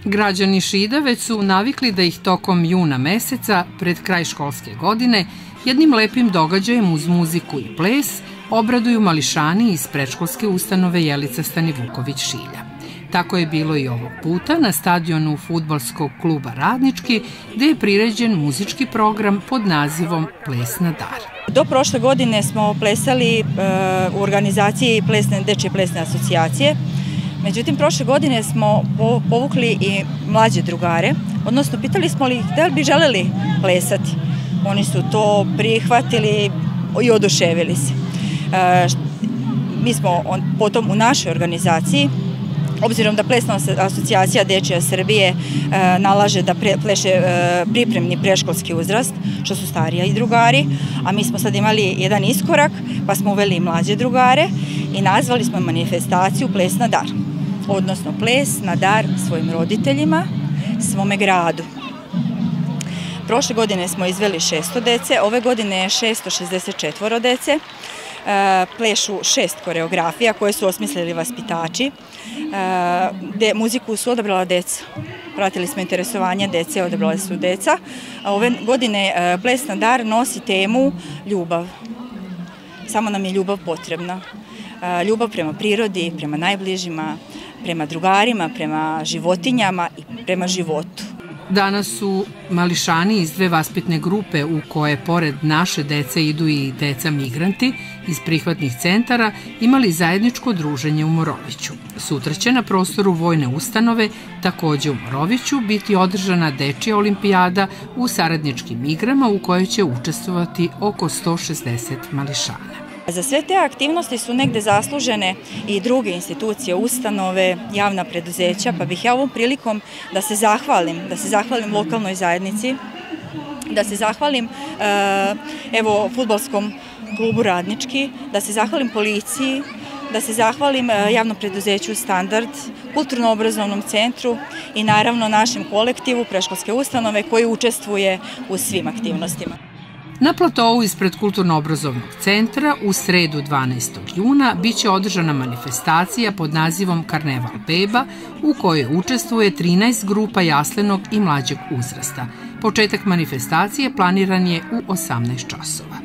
Građani Šida već su navikli da ih tokom juna meseca, pred kraj školske godine, jednim lepim događajem uz muziku i ples obraduju mališani iz predškolske ustanove Jelica Stanivuković Šilja. Tako je bilo i ovog puta na stadionu fudbalskog kluba Radnički, gde je priređen muzički program pod nazivom Ples na dar. Do prošle godine smo plesali u organizaciji Dečje plesne asocijacije. Međutim, prošle godine smo povukli i mlađe drugare, odnosno pitali smo li da li bi želeli plesati. Oni su to prihvatili i oduševili se. Mi smo potom u našoj organizaciji, obzirom da Plesna asocijacija Dečija Srbije nalaže da pleše pripremni predškolski uzrast, što su starija i drugari, a mi smo sad imali jedan iskorak, pa smo uveli i mlađe drugare i nazvali smo manifestaciju Ples na dar, odnosno ples na dar svojim roditeljima, svome gradu. Prošle godine smo izveli 600 dece, ove godine je 664 dece. Plešu 6 koreografija koje su osmislili vaspitači. Muziku su odabrala deca. Pratili smo interesovanje dece, odabrali su deca. Ove godine Ples na dar nosi temu ljubav. Samo nam je ljubav potrebna. Ljubav prema prirodi, prema najbližima, prema drugarima, prema životinjama i prema životu. Danas su mališani iz dve vaspitne grupe u koje pored naše dece idu i deca migranti iz prihvatnih centara imali zajedničko druženje u Moroviću. Sutra će na prostoru vojne ustanove, takođe u Moroviću, biti održana dečija olimpijada u saradničkim igrama u kojoj će učestvovati oko 160 mališana. Za sve te aktivnosti su negde zaslužene i druge institucije, ustanove, javna preduzeća, pa bih ja ovom prilikom da se zahvalim lokalnoj zajednici, da se zahvalim fudbalskom klubu Radnički, da se zahvalim policiji, da se zahvalim javnom preduzeću Standard, kulturno-obrazovnom centru i naravno našem kolektivu predškolske ustanove koji učestvuje u svim aktivnostima. Na platovu ispred Kulturno-obrazovnog centra u sredu 12. juna biće održana manifestacija pod nazivom Karneval beba u kojoj učestvuje 13 grupa jaslenog i mlađeg uzrasta. Početak manifestacije planiran je u 18 časova.